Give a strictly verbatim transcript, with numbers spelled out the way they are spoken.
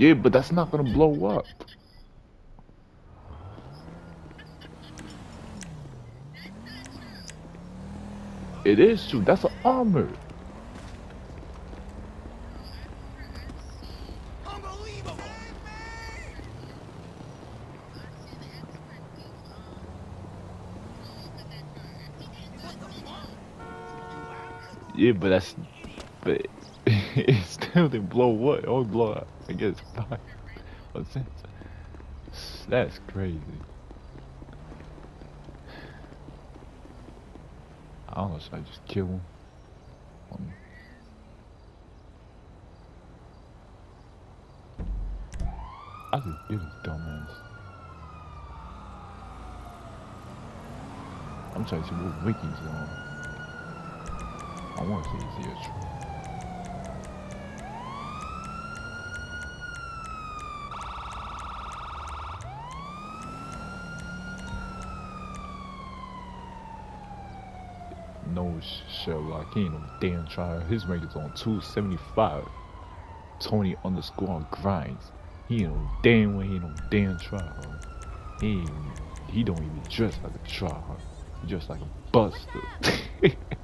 Yeah, but that's not gonna blow up. It is true. That's an armor. Yeah, but that's but it still didn't blow what? It only blow up. I guess five percent. That's crazy. I don't know, should I just kill him? Um, I just did his dumbass. I'm trying to see what wiki's on. I want to see his ears. No, Sherlock, he ain't no damn try. His rank is on two seventy-five. Tony underscore grinds. He ain't no damn way, he ain't no damn try. He ain't, he don't even dress like a try. He dress like a buster.